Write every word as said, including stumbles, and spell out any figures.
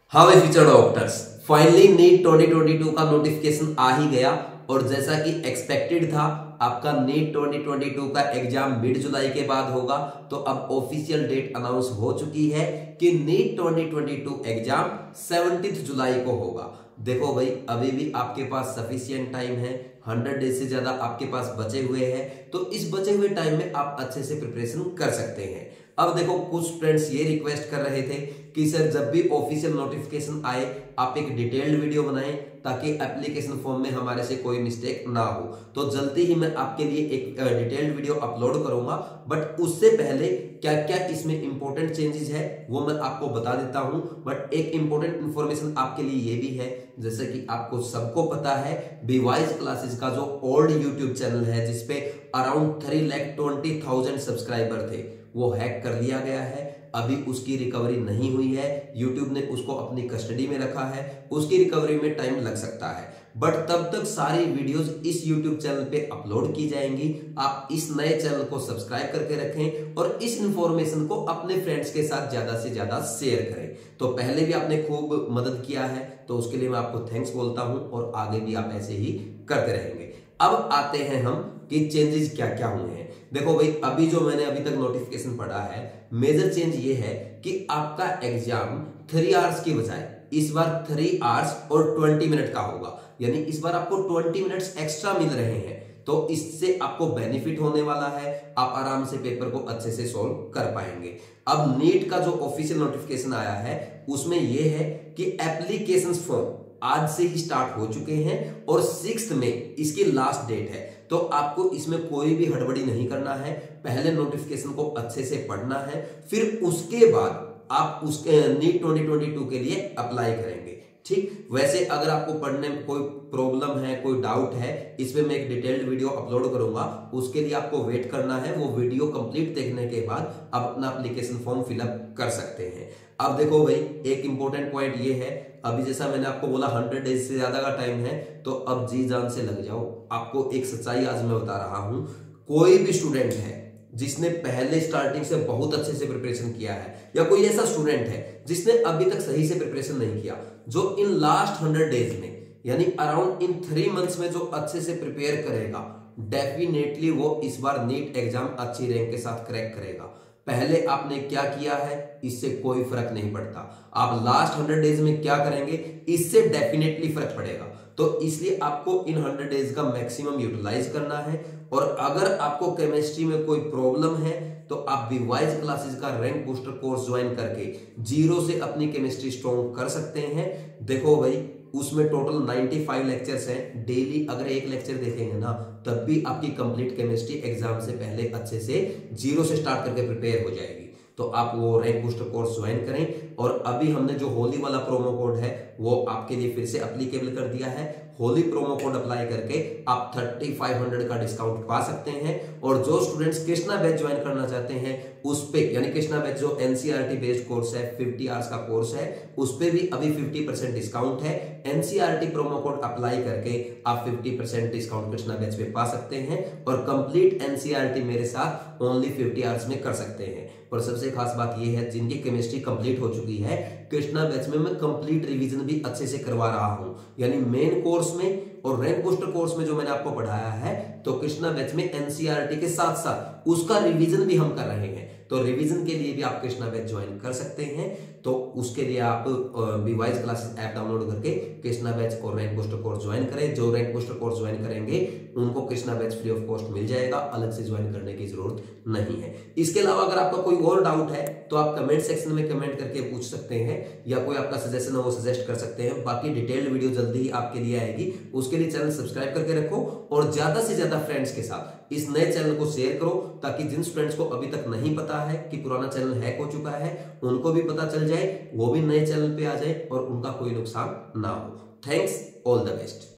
हाँ भाई future doctors, finally NEET twenty twenty two का नोटिफिकेशन आ ही गया। और जैसा कि एक्सपेक्टेड था, आपका नीट ट्वेंटी ट्वेंटी टू का एग्जाम मिड जुलाई के बाद होगा। तो अब ऑफिशियल डेट अनाउंस हो चुकी है कि NEET twenty twenty two exam seventeenth July को होगा। देखो भाई, अभी भी आपके पास सफिशिएंट टाइम है, हंड्रेड डेज से ज्यादा आपके पास बचे हुए हैं। तो इस बचे हुए टाइम में आप अच्छे से प्रिपरेशन कर सकते हैं। अब देखो, कुछ फ्रेंड्स ये रिक्वेस्ट कर रहे थे कि सर जब भी ऑफिशियल नोटिफिकेशन आए आप एक डिटेल्ड वीडियो बनाएं ताकि एप्लीकेशन फॉर्म में हमारे से कोई मिस्टेक ना हो। तो जल्दी ही मैं आपके लिए एक डिटेल्ड वीडियो अपलोड करूंगा, बट उससे पहले क्या क्या इसमें इंपॉर्टेंट चेंजेस है वो मैं आपको बता देता हूं। बट एक इंपॉर्टेंट इंफॉर्मेशन आपके लिए ये भी है, जैसे कि आपको सबको पता है बीवाइज क्लासेस का जो ओल्ड यूट्यूब चैनल है जिसपे around three lakh twenty thousand subscriber थे, वो हैक कर लिया गया है। अभी उसकी रिकवरी नहीं हुई है, यूट्यूब ने उसको अपनी कस्टडी में रखा है। उसकी रिकवरी में टाइम लग सकता है, बट तब तक सारी वीडियोस इस यूट्यूब चैनल पे अपलोड की जाएंगी। आप इस नए चैनल को सब्सक्राइब करके रखें और इस इंफॉर्मेशन को अपने फ्रेंड्स के साथ ज्यादा से ज्यादा शेयर करें। तो पहले भी आपने खूब मदद किया है, तो उसके लिए मैं आपको थैंक्स बोलता हूं और आगे भी आप ऐसे ही करते रहेंगे। अब आते हैं हम कि चेंजेस क्या क्या हुए हैं। देखो भाई, अभी जो मैंने अभी तक नोटिफिकेशन पढ़ा है, मेजर चेंज ये है कि आपका एग्जाम थ्री आवर्स की बजाय इस बार थ्री आवर्स और ट्वेंटी मिनट का होगा। यानी इस बार आपको ट्वेंटी मिनट्स एक्स्ट्रा मिल रहे हैं। तो इससे आपको बेनिफिट होने वाला है, आप आराम से पेपर को अच्छे से सॉल्व कर पाएंगे। अब नीट का जो ऑफिशियल नोटिफिकेशन आया है उसमें यह है कि एप्लीकेशन फॉर्म आज से ही स्टार्ट हो चुके हैं और सिक्स्थ में इसकी लास्ट डेट है। तो आपको इसमें कोई भी हड़बड़ी नहीं करना है, पहले नोटिफिकेशन को अच्छे से पढ़ना है, फिर उसके बाद आप उसके नीट ट्वेंटी ट्वेंटी टू के लिए अप्लाई करेंगे। ठीक, वैसे अगर आपको पढ़ने में कोई प्रॉब्लम है, कोई डाउट है, इसमें मैं एक डिटेल्ड वीडियो अपलोड करूंगा। उसके लिए आपको वेट करना है, वो वीडियो कंप्लीट देखने के बाद आप अपना एप्लीकेशन फॉर्म फिलअप कर सकते हैं। अब देखो भाई, एक इंपॉर्टेंट पॉइंट ये है, अभी जैसा मैंने आपको बोला हंड्रेड डेज से ज्यादा का टाइम है, तो अब जी जान से लग जाओ। आपको एक सच्चाई आज मैं बता रहा हूं, कोई भी स्टूडेंट है जिसने पहले स्टार्टिंग से बहुत अच्छे से प्रिपरेशन किया है, या कोई ऐसा स्टूडेंट है जिसने अभी तक सही से प्रिपरेशन नहीं किया, जो इन लास्ट हंड्रेड डेज में यानी अराउंड इन थ्री मंथ्स में जो अच्छे से प्रिपेयर करेगा, डेफिनेटली वो इस बार नीट एग्जाम अच्छी रैंक के साथ क्रैक करेगा। पहले आपने क्या किया है इससे कोई फर्क नहीं पड़ता, आप लास्ट हंड्रेड डेज में क्या करेंगे इससे डेफिनेटली फर्क पड़ेगा। तो इसलिए आपको इन हंड्रेड डेज का मैक्सिमम यूटिलाइज करना है। और अगर आपको केमिस्ट्री में कोई प्रॉब्लम है तो आप बीवाइज क्लासेस का रैंक बूस्टर कोर्स ज्वाइन करके जीरो से अपनी केमिस्ट्री स्ट्रॉन्ग कर सकते हैं। देखो भाई, उसमें टोटल पचानवे लेक्चर्स हैं, डेली अगर एक लेक्चर देखेंगे ना तब भी आपकी कंप्लीट केमिस्ट्री एग्जाम से पहले अच्छे से जीरो से स्टार्ट करके प्रिपेयर हो जाएगी। तो आप वो रैंक बूस्टर कोर्स ज्वाइन करें। और अभी हमने जो होली वाला प्रोमो कोड है वो आपके लिए फिर से एप्लीकेबल कर दिया है। होली प्रोमो कोड अप्लाई करके आप थर्टी फाइव हंड्रेड का डिस्काउंट पा सकते हैं। और जो स्टूडेंट्स कृष्णा बैच ज्वाइन करना चाहते हैं उस पे, यानी कृष्णा बैच जो एनसीईआरटी बेस्ड कोर्स है, फिफ्टी आवर्स का कोर्स है, उस पे भी अभी फिफ्टी परसेंट डिस्काउंट है। एनसीईआरटी प्रोमो कोड अप्लाई करके आप fifty percent discount Krishna batch पे पा सकते हैं और कंप्लीट एनसीईआरटी मेरे साथ ओनली फिफ्टी आवर्स में कर सकते हैं। और सबसे खास बात यह है, जिनकी केमिस्ट्री कंप्लीट हो चुकी है, कृष्णा बैच में मैं कंप्लीट रिवीजन भी अच्छे से करवा रहा हूं। यानी मेन कोर्स में और रैंक बूस्टर कोर्स में जो मैंने आपको पढ़ाया है, तो कृष्णा बैच में एनसीईआरटी के साथ साथ उसका रिवीजन भी हम कर रहे हैं। तो रिवीजन के लिए भी आप कृष्णा बैच ज्वाइन कर सकते हैं। तो उसके लिए आप बीवाइज क्लासेस ऐप डाउनलोड करके कृष्णा बैच और रैंक बूस्टर कोर्स ज्वाइन करें। जो रैंक बूस्टर कोर्स ज्वाइन करेंगे उनको Krishna batch free of cost मिल जाएगा, अलग से ज्वाइन करने की जरूरत नहीं है। इसके अलावा अगर आपका कोई और डाउट है तो आप कमेंट सेक्शन में कमेंट करके पूछ सकते हैं, या कोई आपका सजेशन है वो सजेस्ट कर सकते हैं। बाकी डिटेल्ड वीडियो जल्दी ही आपके लिए आएगी, उसके लिए चैनल सब्सक्राइब करके रखो और ज्यादा से ज्यादा फ्रेंड्स के साथ इस नए चैनल को शेयर करो, ताकि जिन फ्रेंड्स को अभी तक नहीं पता है कि पुराना चैनल हैक हो चुका है उनको भी पता चल जाए, वो भी नए चैनल पे आ जाए और उनका कोई नुकसान ना हो। Thanks, all the best.